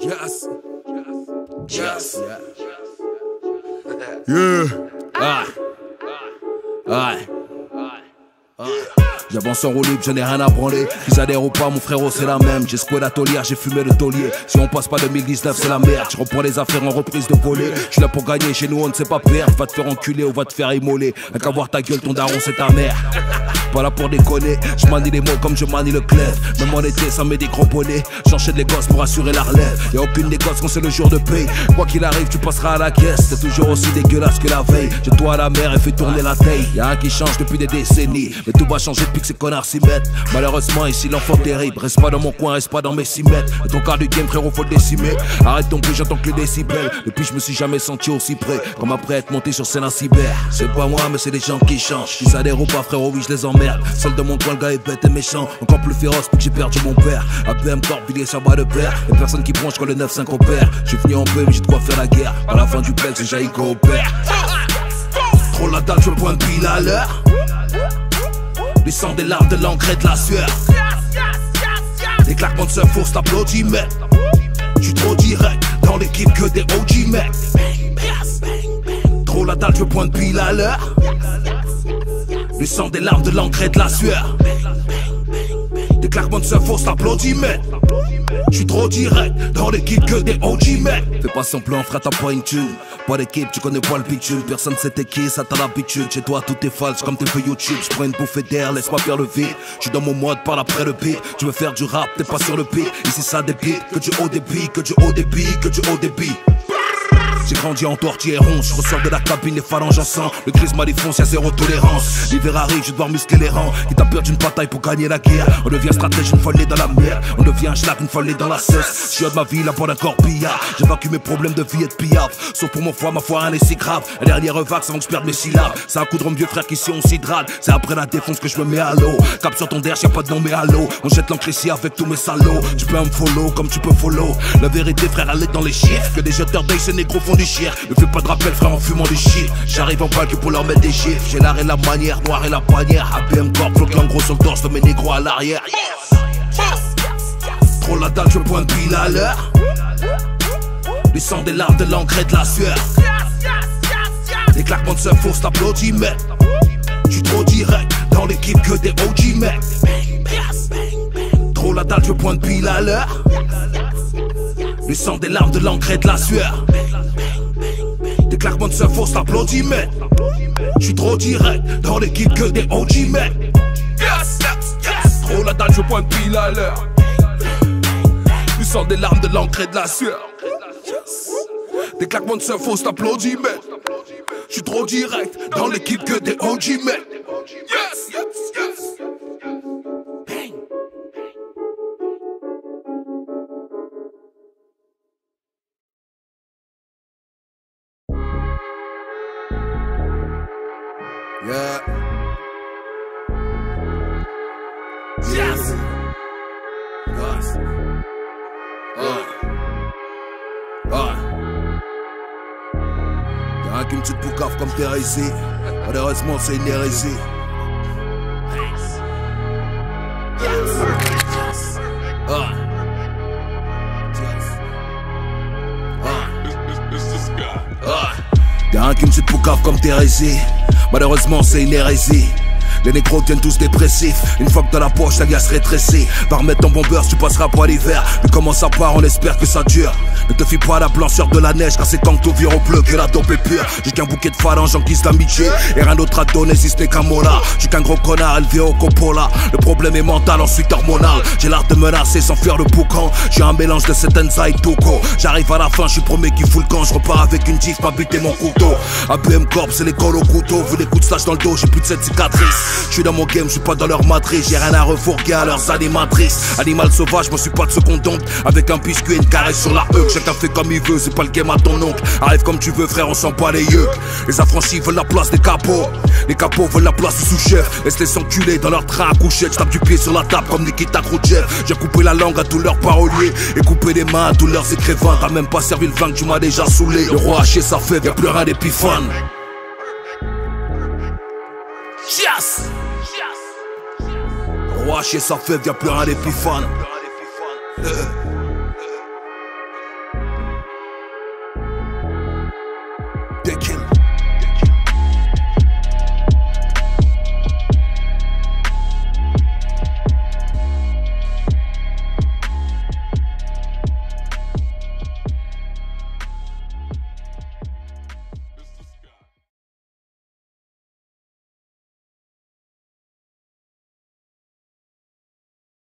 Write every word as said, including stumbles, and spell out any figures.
Yes. Yes. Yeah. Ah. Ah. J'avance en roue libre, je n'ai rien à branler. Qu'ils adhèrent ou pas, mon frérot, c'est la même. J'ai secoué la taulière, j'ai fumé le taulier. Si on passe pas deux mille dix-neuf, c'est la merde. Je reprends les affaires en reprise de voler. Je suis là pour gagner, chez nous on ne sait pas perdre. Va te faire enculer ou va te faire immoler. Rien qu'à voir ta gueule, ton daron, c'est ta mère. Pas là pour déconner, je manie les mots comme je manie le clef. Même en été, ça met des gros bonnets. J'enchaîne les gosses pour assurer la relève. Y'a aucune des gosses quand c'est le jour de paye. Quoi qu'il arrive, tu passeras à la caisse. T'es toujours aussi dégueulasse que la veille. Jette-toi à la mer et fais tourner la taille. Y'a rien qui change depuis des décennies, mais tout va changer depuis que ces connards s'y mettent. Malheureusement, ici l'enfant terrible. Reste pas dans mon coin, reste pas dans mes six mètres. Et ton quart du game, frérot, faut le décimer. Arrête ton bruit, j'entends que les décibels. Depuis, je me suis jamais senti aussi près. Comme après être monté sur scène en cyber. C'est pas moi, mais c'est les gens qui changent. Qu'ils adhèrent ou pas, frérot, oui, je les emmerde. Seul de mon coin, le gars est bête et méchant. Encore plus féroce, puis que j'ai perdu mon père. A B M Corp, Villiers, ça bat de pair. Y'a personne qui bronche quand le neuf cinq opère. J'suis venu en paix, mais j'ai de quoi faire la guerre. À la fin du pelle, c'est jailli coopère. Trop la dalle, je me pointe pile à l'heure. Les sangs, des larmes, de l'encre et de la sueur. Des claquements de seuf, fausse t'applaudis, mec. J'suis trop direct, dans l'équipe que des O G, mec. Trop la dalle, je me pointe pile à l'heure. Les sangs, des larmes, de l'encre et de la sueur. Des claquements de seuf, fausse t'applaudis, mec. J'suis trop direct, dans l'équipe que des O G, mec. Fais pas semblant, frère, t'as pas une thune. Pas d'équipe, tu connais pas le bitume. Personne sait t'es qui, ça t'a l'habitude. Chez toi tout est false comme tes feux YouTube. J'prends une bouffée d'air, laisse-moi faire le vide. J'suis dans mon mode, parle après le beat. Tu veux faire du rap, t'es pas sur le beat. Ici ça débite, que du haut débit, que du haut débit, que du haut débit. J'ai grandi en tortillé ronce, je ressors de la cabine, les phalanges en sang. Le crise m'a défoncé, y'a zéro tolérance. L'hiver arrive, je vais devoir muscler les rangs. Qui t'a perdu une bataille pour gagner la guerre. On devient stratège une fois né dans la mer. On devient un schlag une fois né dans la cesse. Je suis de ma vie, la voix d'un corbillard. J'évacue mes problèmes de vie et de pillard. Sauf pour mon foie, ma foi, rien n'est si grave. La dernière vague, avant que je perde mes syllabes. C'est un coup de rhum vieux frère qu'ici on s'hydrate. C'est après la défonce que je me mets à l'eau. Cap sur ton derche, y'a pas de nom mais à l'eau. On jette l'encre ici avec tous mes salauds. Tu peux me follow comme tu peux follow. La vérité frère, elle est dans les chiffres. Que des jeteurs d'œil, ces négros font du chier. Ne fais pas de rappel frère en fumant du shit. J'arrive en balle que pour leur mettre des chiffres. J'ai l'art et la manière, noir et la panière. A B M Corp, flotte l'en gros sur le torse de mes négros à l'arrière. Trop la dalle, je me pointe pile à l'heure. Les sangs, des larmes, de l'encre et de la sueur. Des claquements de seuf, fausse t'applaudis, mec. J'suis trop direct, dans l'équipe que des O G, mec. Trop la dalle, je me pointe pile à l'heure. Les sangs, des larmes, de l'encre et de la sueur. Des claquements de seuf, fausse t'applaudis, mec. J'suis trop direct, dans l'équipe que des O G, mec. Yes, yes, yes. Trop la dalle, je pointe pile à l'heure. Du sang, des larmes, de l'encre et de la sueur. Des claquements de seuf, fausse t'applaudis, mec. J'suis trop direct, dans l'équipe que des O G, mec. Yes, yes, yes. Yeah. Yes. Yes. Ah. Ah. Y'a rien qui me tue de poucave comme Thérèse. Malheureusement, c'est une hérésie. Yes. Ah. Ah. Y'a rien qui me tue de poucave comme Thérèse. Malheureusement, c'est une hérésie. Les négros deviennent tous dépressifs. Une fois que dans la poche, la glace rétrécie. Va remettre ton bombeur, tu passeras pas l'hiver. Mais comment ça part, on espère que ça dure. Ne te fie pas à la blancheur de la neige, car c'est quand que tout vire au bleu que la dope est pure. J'ai qu'un bouquet de phalanges en guise d'amitié. Et rien d'autre à donner si ce n'est qu'un mola. J'ai qu'un gros connard élevé au Coppola. Le problème est mental, ensuite hormonal. J'ai l'art de menacer sans faire le boucan. J'ai un mélange de cette enza et Toko. J'arrive à la fin, je suis premier qui fout le camp. Je repars avec une gif, pas buter mon couteau. A B M Corp, c'est l'école au couteau. Vu les coups de slash dans le dos, j'ai plus de cette cicatrice. Je suis dans mon game, je suis pas dans leur matrice. J'ai rien à refourguer à leurs animatrices. Animal sauvage, moi suis pas de ce qu'on dompte. Avec un biscuit et une caresse sur la huc. Chacun fait comme il veut, c'est pas le game à ton oncle. Arrive comme tu veux frère, on sent pas les yeux. Les affranchis veulent la place des capots. Les capots veulent la place du sous-chef. Laisse-les s'enculer dans leur train à couchette. Je tape du pied sur la table comme Nikita Khrouchtchev. J'ai coupé la langue à tous leurs paroliers. Et coupé les mains à tous leurs écrivains. T'as même pas servi le vin que tu m'as déjà saoulé. Le roi haché sa fève, y'a plus rien d'épiphane. Yes. Roi chez sa fève, y'a plus rien d'épiphane. Des kills.